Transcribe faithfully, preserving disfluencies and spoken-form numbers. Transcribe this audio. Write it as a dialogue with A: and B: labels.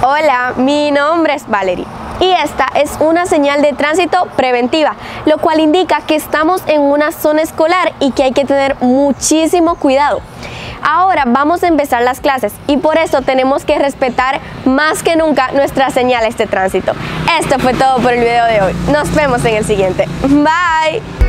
A: Hola, mi nombre es Valerie y esta es una señal de tránsito preventiva, lo cual indica que estamos en una zona escolar y que hay que tener muchísimo cuidado. Ahora vamos a empezar las clases y por eso tenemos que respetar más que nunca nuestras señales de tránsito. Esto fue todo por el video de hoy. Nos vemos en el siguiente. Bye.